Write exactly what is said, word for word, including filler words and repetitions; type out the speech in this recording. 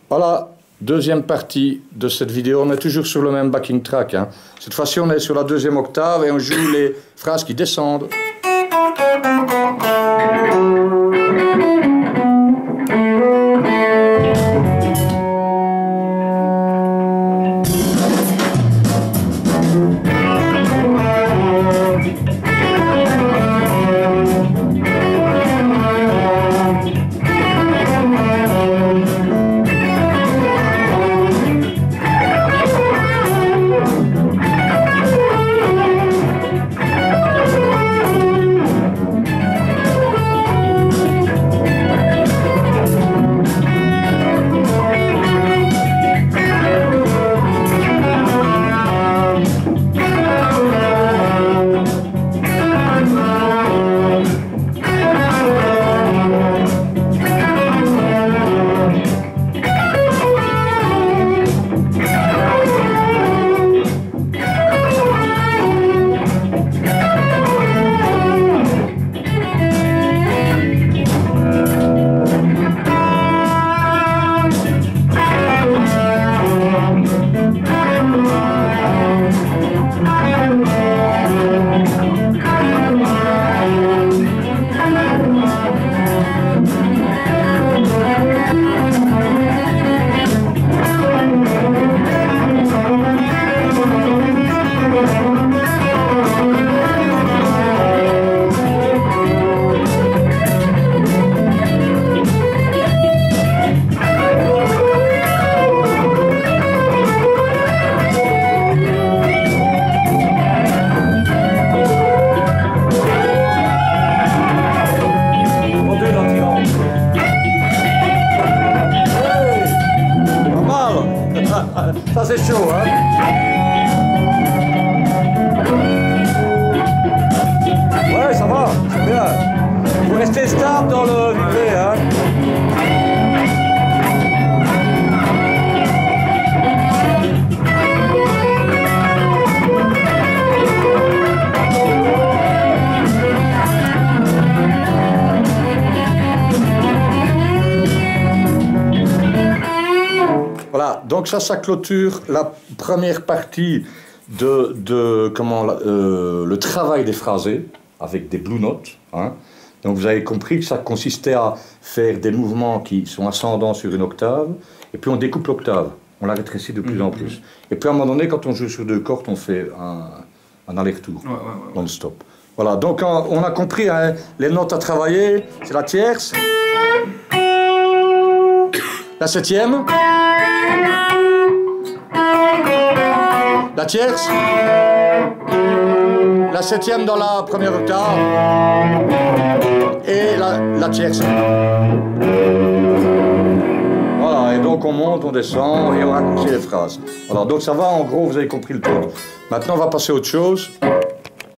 Voilà, deuxième partie de cette vidéo. On est toujours sur le même backing track. Hein. Cette fois-ci, on est sur la deuxième octave et on joue les phrases qui descendent. Ça c'est chaud, hein? Ouais, ça va, c'est bien. Il faut rester stable dans le vibré, hein? Voilà, donc ça, ça clôture la première partie de, de comment, euh, le travail des phrasés avec des blue notes. Hein. Donc vous avez compris que ça consistait à faire des mouvements qui sont ascendants sur une octave, et puis on découpe l'octave, on la rétrécit de plus mmh, en plus. Mmh. Et puis à un moment donné, quand on joue sur deux cordes, on fait un, un aller-retour, ouais, ouais, ouais, non-stop. Voilà, donc on a compris, hein, les notes à travailler, c'est la tierce, la septième, la tierce, la septième dans la première octave et la, la tierce. Voilà, et donc on monte, on descend et on raccourcit les phrases. Voilà, donc ça va, en gros, vous avez compris le truc. Maintenant, on va passer à autre chose.